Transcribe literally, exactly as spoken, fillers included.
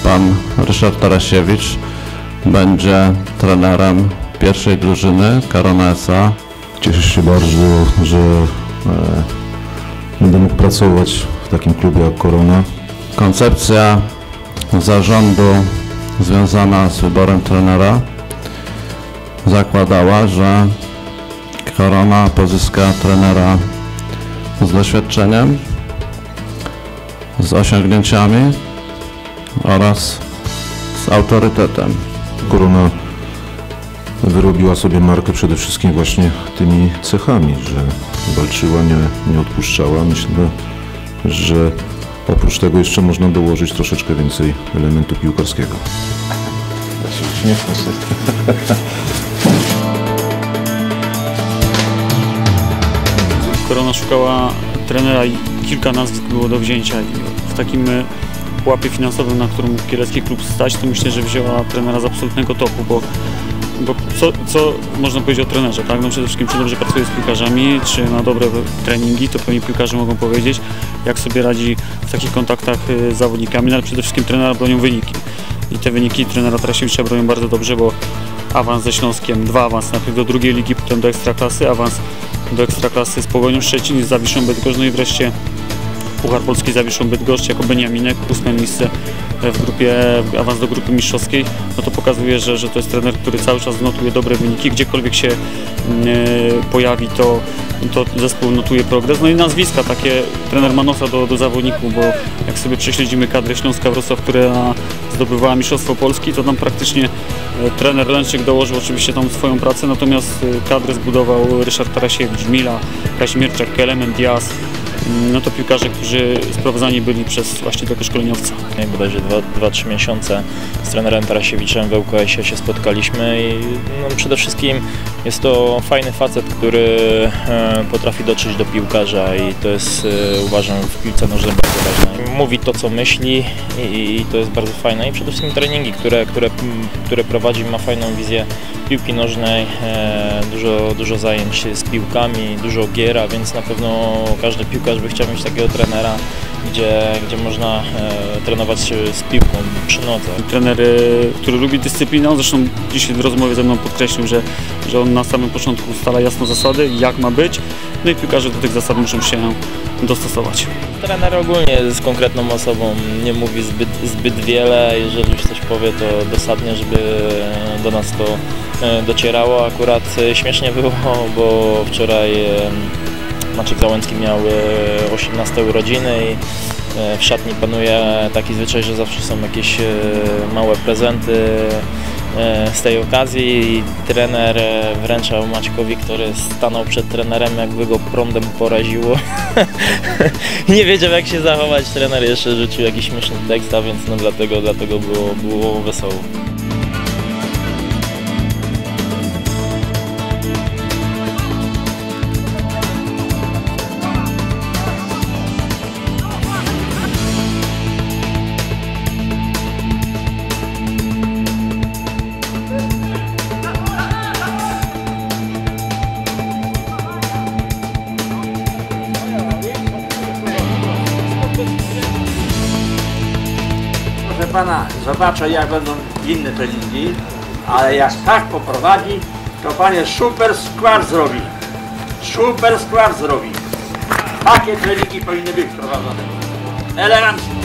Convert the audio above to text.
pan Ryszard Tarasiewicz będzie trenerem pierwszej drużyny Korona S A. Cieszę się bardzo, że e, będę mógł pracować w takim klubie jak Korona. Koncepcja zarządu związana z wyborem trenera zakładała, że Korona pozyska trenera z doświadczeniem, z osiągnięciami oraz z autorytetem. Korona wyrobiła sobie markę przede wszystkim właśnie tymi cechami, że walczyła, nie, nie odpuszczała. Myślę, że oprócz tego jeszcze można dołożyć troszeczkę więcej elementu piłkarskiego. Korona szukała trenera i kilka nazwisk było do wzięcia i w takim pułapie finansowym, na którym kielecki klub stać, to myślę, że wzięła trenera z absolutnego topu, bo, bo co, co można powiedzieć o trenerze, tak? No przede wszystkim, czy dobrze pracuje z piłkarzami, czy ma dobre treningi, to pewnie piłkarze mogą powiedzieć, jak sobie radzi w takich kontaktach z zawodnikami, no ale przede wszystkim trenera bronią wyniki. I te wyniki trenera Tarasiewicza bronią bardzo dobrze, bo awans ze Śląskiem, dwa awansy, najpierw do drugiej ligi, potem do Ekstraklasy, awans do Ekstraklasy z Pogonią Szczecin, z Zawiszą Bydgoszcz, no i wreszcie Puchar Polski z Zawiszą Bydgoszcz jako Beniaminek, ósme miejsce w grupie, awans do grupy mistrzowskiej, no to pokazuje, że, że to jest trener, który cały czas notuje dobre wyniki, gdziekolwiek się e, pojawi, to, to zespół notuje progres. No i nazwiska takie, trener ma nosa do, do zawodników, bo jak sobie prześledzimy kadrę Śląska Wrocław, która zdobywała mistrzostwo Polski, to tam praktycznie e, trener Lęczyk dołożył oczywiście tam swoją pracę, natomiast e, kadrę zbudował Ryszard Tarasiewicz, Żmila, Kaźmierczak, Kelemen, Diaz. No to piłkarze, którzy sprowadzani byli przez właśnie tego szkoleniowca. Bodajże dwa trzy miesiące z trenerem Tarasiewiczem w L K S-ie się spotkaliśmy i no, przede wszystkim jest to fajny facet, który e, potrafi dotrzeć do piłkarza i to jest, e, uważam, w piłce nożnej bardzo ważne. Mówi to, co myśli i, i to jest bardzo fajne i przede wszystkim treningi, które, które, które prowadzi, ma fajną wizję piłki nożnej, e, dużo, dużo zajęć z piłkami, dużo gier, a więc na pewno każdy piłkarz by chciał mieć takiego trenera, gdzie, gdzie można e, trenować z piłką przy nodze. Trener, który lubi dyscyplinę, zresztą dzisiaj w rozmowie ze mną podkreślił, że, że on na samym początku ustala jasno zasady, jak ma być, no i piłkarze do tych zasad muszą się dostosować. Trener ogólnie z konkretną osobą nie mówi zbyt, zbyt wiele, jeżeli już coś powie, to dosadnie, żeby do nas to docierało. Akurat śmiesznie było, bo wczoraj Maciek Załęcki miał osiemnaste urodziny i w szatni panuje taki zwyczaj, że zawsze są jakieś małe prezenty z tej okazji i trener wręczał Maćkowi, który stanął przed trenerem, jakby go prądem poraziło. Nie wiedział, jak się zachować. Trener jeszcze rzucił jakiś śmieszny tekst, a więc no dlatego, dlatego było, było wesoło. Proszę pana, zobaczę, jak będą inne treningi, ale jak tak poprowadzi, to panie super skład zrobi. Super skład zrobi. Takie treningi powinny być wprowadzone. Elegancko.